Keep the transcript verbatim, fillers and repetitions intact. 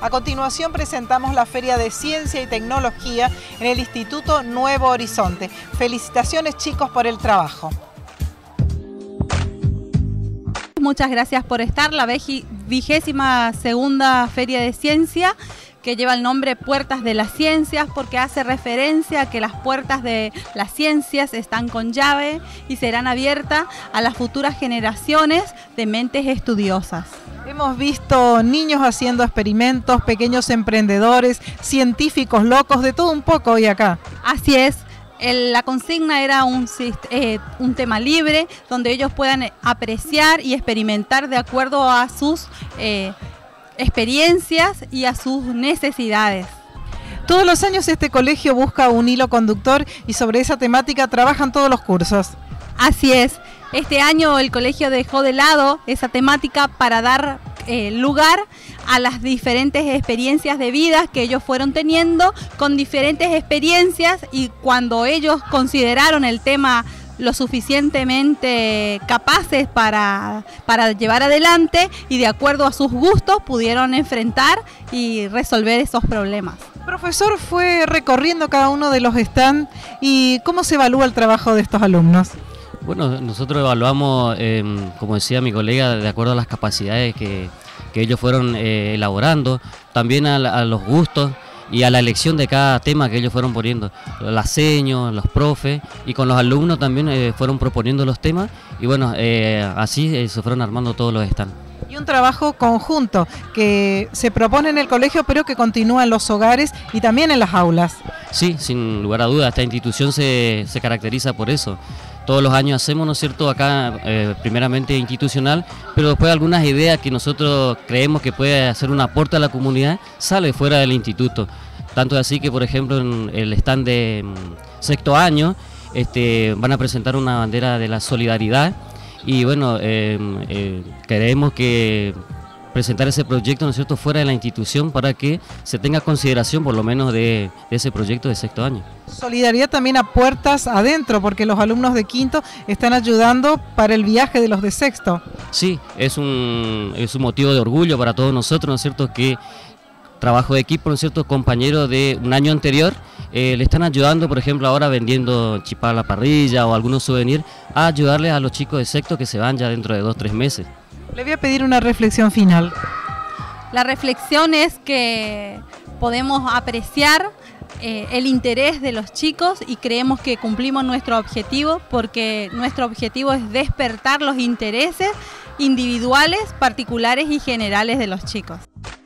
A continuación presentamos la Feria de Ciencia y Tecnología en el Instituto Nuevo Horizonte. Felicitaciones, chicos, por el trabajo. Muchas gracias por estar. La vigésima segunda Feria de Ciencia, que lleva el nombre Puertas de las Ciencias, porque hace referencia a que las puertas de las ciencias están con llave y serán abiertas a las futuras generaciones de mentes estudiosas. Hemos visto niños haciendo experimentos, pequeños emprendedores, científicos locos, de todo un poco hoy acá. Así es. El, la consigna era un, eh, un tema libre, donde ellos puedan apreciar y experimentar de acuerdo a sus eh, experiencias y a sus necesidades. Todos los años este colegio busca un hilo conductor y sobre esa temática trabajan todos los cursos. Así es. Este año el colegio dejó de lado esa temática para dar eh, lugar a las diferentes experiencias de vida que ellos fueron teniendo con diferentes experiencias, y cuando ellos consideraron el tema lo suficientemente capaces para, para llevar adelante y de acuerdo a sus gustos pudieron enfrentar y resolver esos problemas. Profesor, fue recorriendo cada uno de los stands y ¿cómo se evalúa el trabajo de estos alumnos? Bueno, nosotros evaluamos, eh, como decía mi colega, de acuerdo a las capacidades que, que ellos fueron eh, elaborando, también a, a los gustos y a la elección de cada tema que ellos fueron poniendo, las seños, los profes, y con los alumnos también eh, fueron proponiendo los temas, y bueno, eh, así eh, se fueron armando todos los stands. Y un trabajo conjunto que se propone en el colegio, pero que continúa en los hogares y también en las aulas. Sí, sin lugar a dudas, esta institución se, se caracteriza por eso. Todos los años hacemos, ¿no es cierto?, acá eh, primeramente institucional, pero después algunas ideas que nosotros creemos que puede hacer un aporte a la comunidad, sale fuera del instituto. Tanto así que, por ejemplo, en el stand de um, sexto año este, van a presentar una bandera de la solidaridad, y bueno, eh, eh, queremos que presentar ese proyecto, ¿no es cierto?, fuera de la institución para que se tenga consideración por lo menos de, de ese proyecto de sexto año. Solidaridad también a puertas adentro, porque los alumnos de quinto están ayudando para el viaje de los de sexto. Sí, es un, es un motivo de orgullo para todos nosotros, ¿no es cierto?, que trabajo de equipo, ¿no es cierto?, compañeros de un año anterior eh, le están ayudando, por ejemplo, ahora vendiendo chipá a la parrilla o algunos souvenirs, a ayudarles a los chicos de sexto que se van ya dentro de dos o tres meses. Le voy a pedir una reflexión final. La reflexión es que podemos apreciar eh, el interés de los chicos y creemos que cumplimos nuestro objetivo, porque nuestro objetivo es despertar los intereses individuales, particulares y generales de los chicos.